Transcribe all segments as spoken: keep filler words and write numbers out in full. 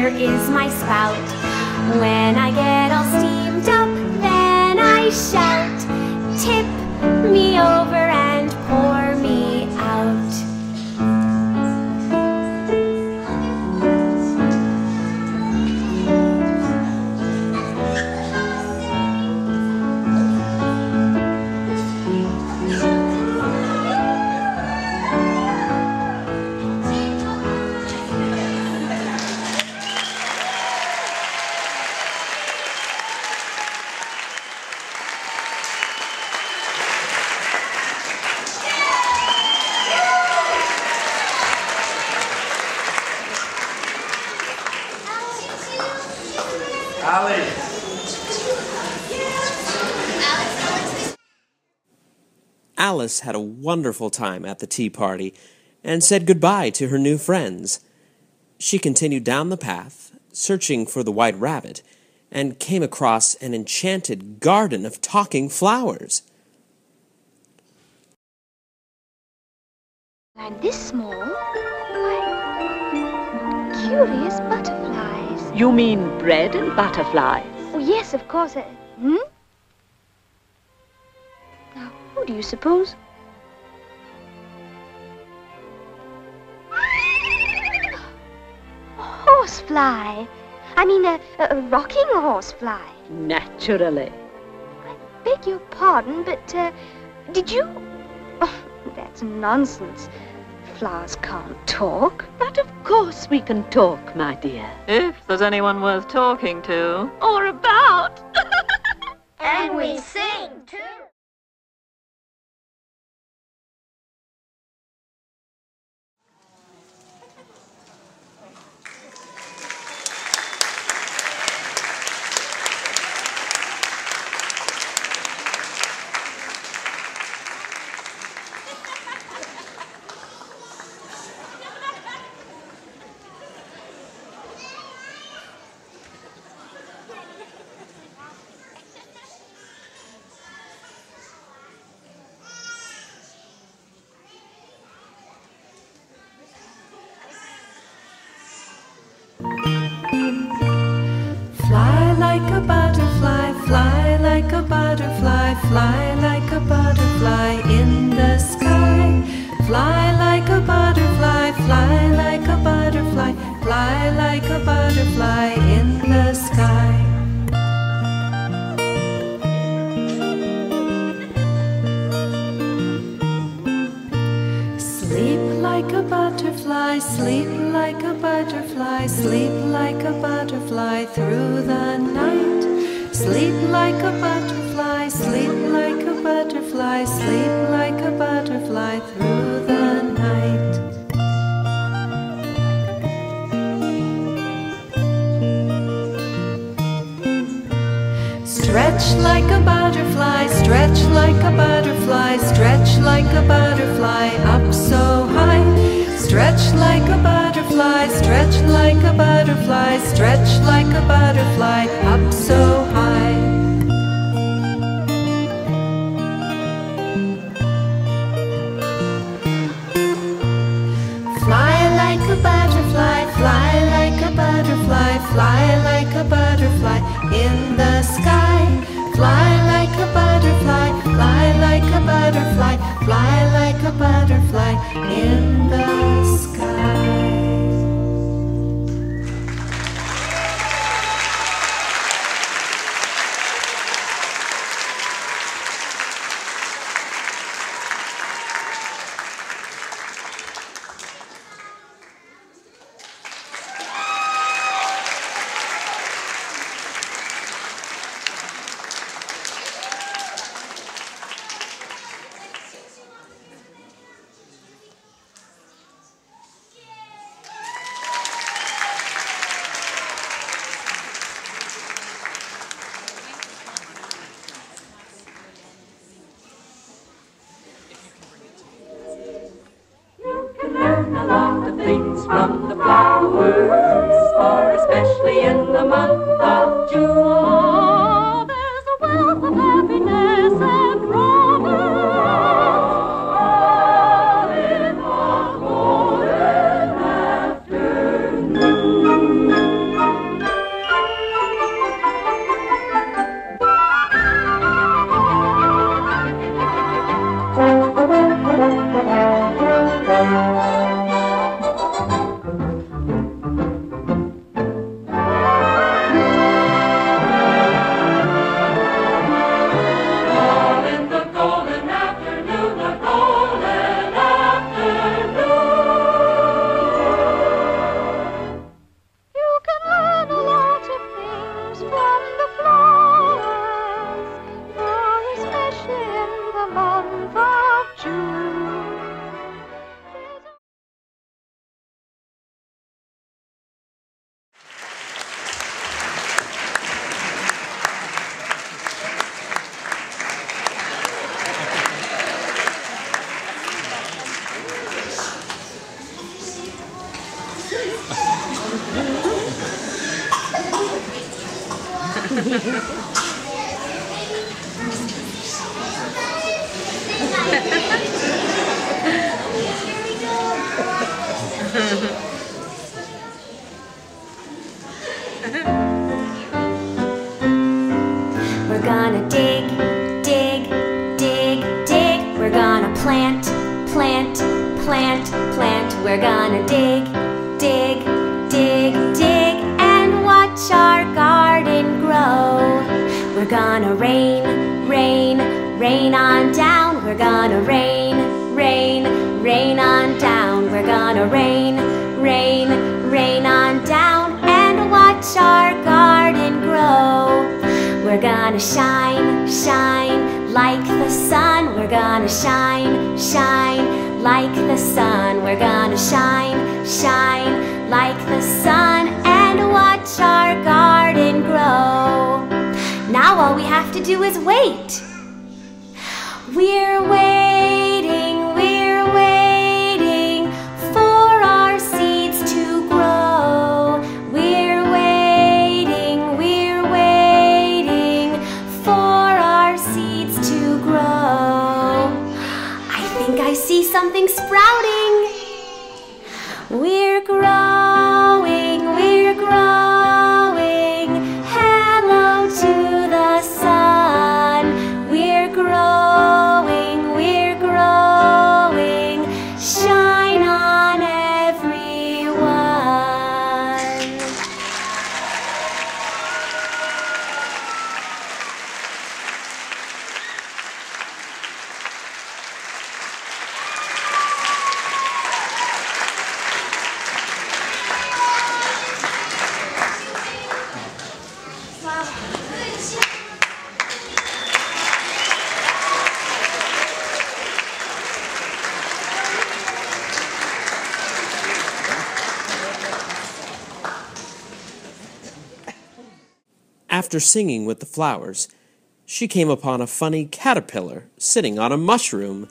here is my spout. When I get all steamed up, then I shout, tip me over and pour me out. Alice had a wonderful time at the tea party and said goodbye to her new friends. She continued down the path, searching for the White Rabbit, and came across an enchanted garden of talking flowers. I'm this small. Why, curious butterflies. You mean bread and butterflies? Oh, yes, of course. Uh, hmm? Now, who do you suppose? Horsefly. I mean, a, a rocking horsefly. Naturally. I beg your pardon, but, uh, did you... Oh, that's nonsense. Flowers can't talk. But of course we can talk, my dear. If there's anyone worth talking to. Or about. And we sing, too. Fly like a butterfly, fly like a butterfly, fly like a butterfly in the sky. Fly like a butterfly, fly like a butterfly, fly like a butterfly in the sky. Sleep like a butterfly, sleep like a butterfly, sleep like a butterfly through the night. Sleep like a butterfly, sleep like a butterfly, sleep like a butterfly through the night. Stretch like a butterfly, stretch like a butterfly, stretch like a butterfly up so high. Stretch like a butterfly, stretch like a butterfly, stretch like a butterfly up so high. Fly like a butterfly, fly like a butterfly, fly like a butterfly in the sky. Fly like a butterfly, fly like a butterfly, fly like a butterfly in the sky. Things from the flowers, or especially in the month of June. Oh, there's a wealth of happiness and romance all in the golden afternoon. We're gonna dig, dig, dig, dig. We're gonna plant, plant, plant, plant. We're gonna dig, dig, dig, dig, and watch our garden grow. We're gonna rain, rain, rain on down. We're gonna rain, rain, rain on down. We're gonna rain, rain, rain on down, and watch our garden grow. We're gonna shine, shine like the sun. We're gonna shine, shine like the sun. We're gonna shine, shine like the sun, and watch our garden grow. Now all we have to do is wait. We're waiting, we're waiting for our seeds to grow. We're waiting, we're waiting for our seeds to grow. I think I see something sprouting. We're growing, we're growing. Hello to the sun. We're growing, we're growing. Shine on everyone. After singing with the flowers, she came upon a funny caterpillar sitting on a mushroom.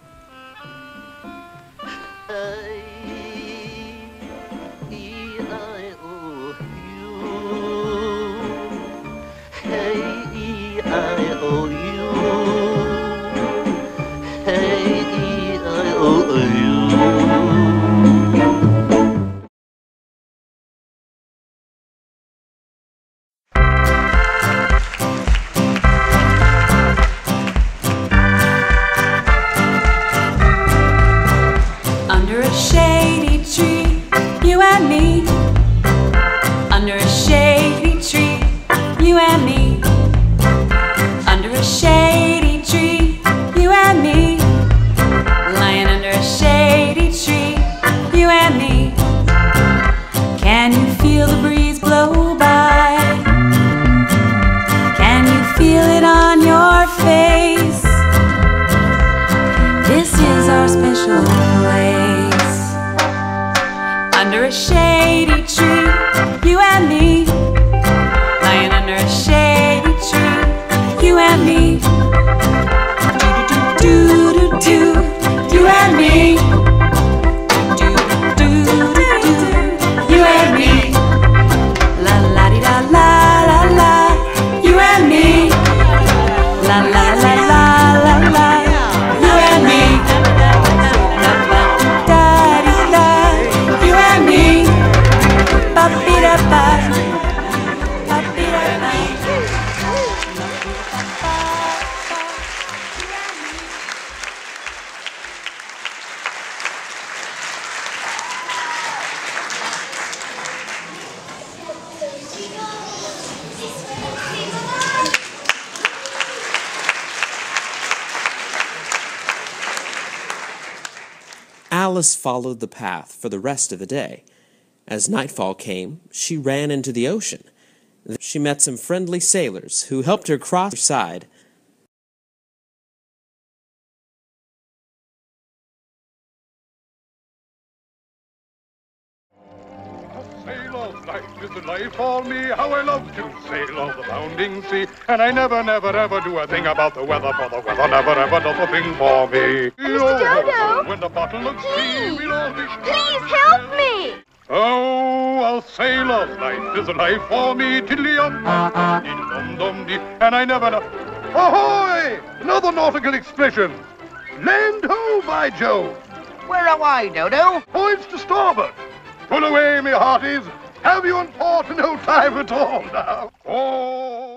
Under a shady tree, you and me. Under a shady tree, you and me. Under a shady tree, you and me. Lying under a shady tree, you and me. Can you feel the breeze blow by? Can you feel it on your face? This is our special place. Under a shady tree, you and me. Lying under a shady tree, you and me. Do do do do, you and me. Do do do do, you and me. La la di la la la la, you and me. La la la la la la, you and me. La la da di da, you and me. Ba bi da ba, ba bi da ba. Alice followed the path for the rest of the day. As nightfall came, she ran into the ocean. There she met some friendly sailors who helped her cross the side. Sail of life is the life for me, how I love to sail on the bounding sea. And I never, never, ever do a thing about the weather, for the weather never, ever does a thing for me. Mister Dodo! When the bottle looks sea, we'll all be Please help me! Oh, I'll sailor's life is a life for me. Tiddly-um, diddle-dum-dum-dee, and I never know. Ahoy! Another nautical expression. Land ho, by Jove! Where away, Dodo? Points to starboard. Pull away, me hearties. Have you and port no time at all now? Oh!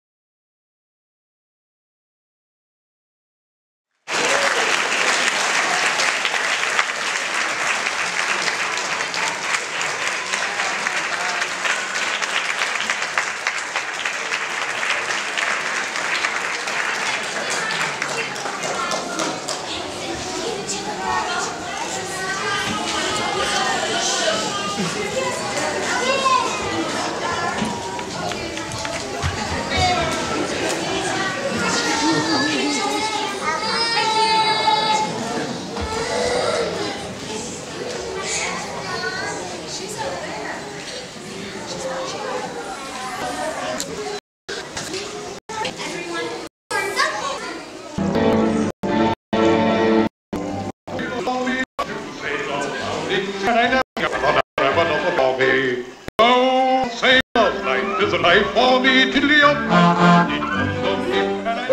Oh, sailor's life is a life for me. Tiddly-um, diddle-dum-dum-dee, and I...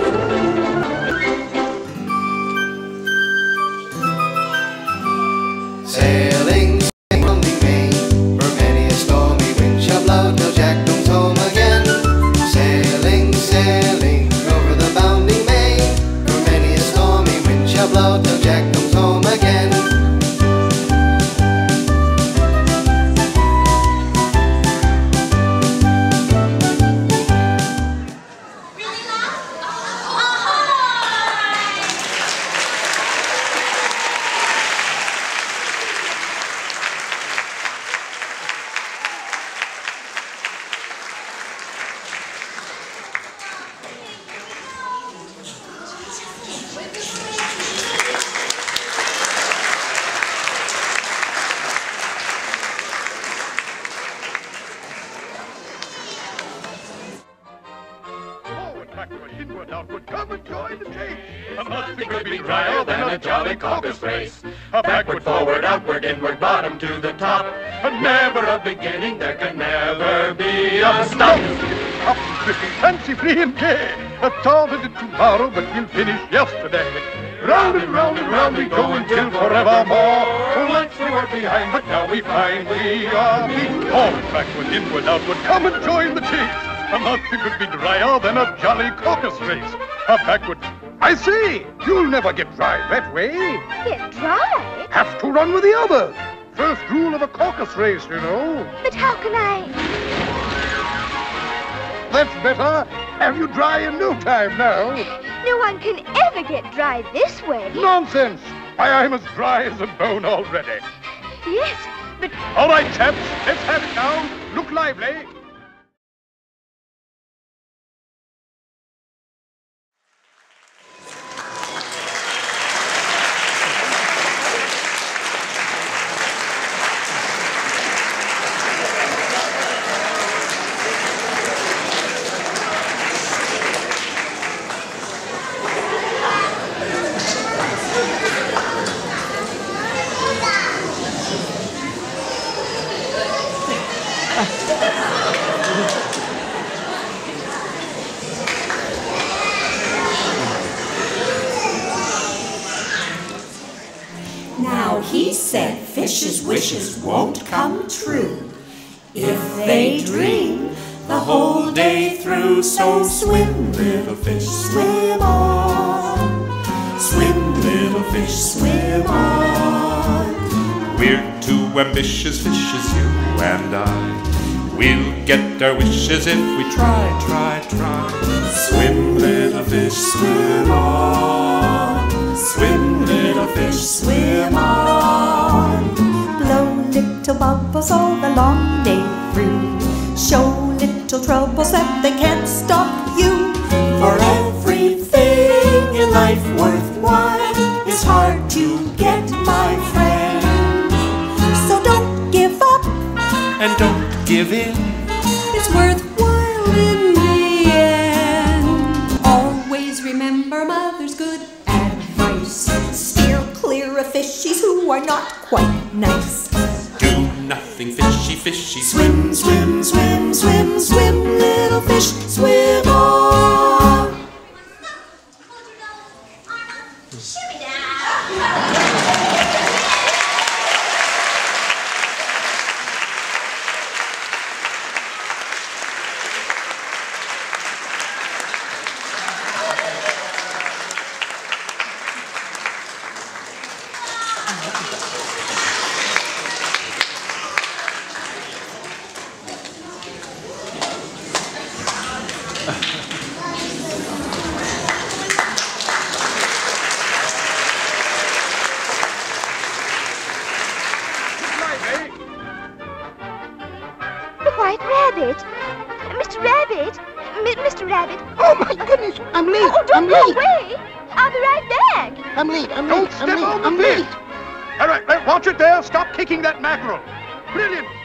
Sailing, sailing on the main, for many a stormy wind shall blow till Jack comes home again. Sailing, sailing over the bounding main, for many a stormy wind shall blow till Jack comes home again. Backward, inward, outward, come and join the chase. A nothing could be drier than a jolly caucus race. A backward, forward, outward, inward, bottom to the top. And never a beginning, there can never be a stop. Up, flipping, fancy free and gay. A started it tomorrow, but we'll finish yesterday. Round and round and round we go until forevermore. Once we were behind, but now we find we are beat. Forward, backward, inward, outward, come and join the chase. A nothing could be drier than a jolly caucus race. A backward... I say, you'll never get dry that way. Get dry? Have to run with the others. First rule of a caucus race, you know. But how can I... That's better. Have you dry in no time now. No one can ever get dry this way. Nonsense. Why, I'm as dry as a bone already. Yes, but... All right, chaps, let's have it now. Look lively. Now he said fishes' wishes won't come true if they dream the whole day through. So swim, little fish, swim on. Swim, little fish, swim on. We're two ambitious fishes, you and I. We'll get our wishes if we try, try, try. Swim, little fish, swim on. Swim, little fish, swim on. Blow little bubbles all the long day through. Show little troubles that they can't stop you. For everything in life worthwhile is hard to get, my friend. So don't give up and don't give in. It's worthwhile in the end. Always remember mother's good advice. Steer clear of fishies who are not quite nice. Do nothing fishy, fishy. Swim, swim, swim, swim, swim, little fish, swim on. White Rabbit! Mister Rabbit! M- Mister Rabbit! Oh, my goodness! I'm late! Oh, don't I'm go late! away! I'll be right back! I'm late! I'm Don't late! I'm step late! on the I'm fish. late! All right, right, watch it there. Stop kicking that mackerel. Brilliant.